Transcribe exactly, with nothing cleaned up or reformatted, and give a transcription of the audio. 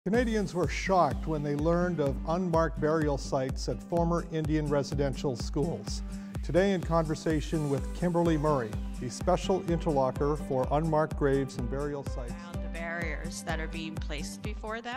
Canadians were shocked when they learned of unmarked burial sites at former Indian residential schools. Today in conversation with Kimberly Murray, the special interlocutor for unmarked graves and burial sites. The barriers that are being placed before them.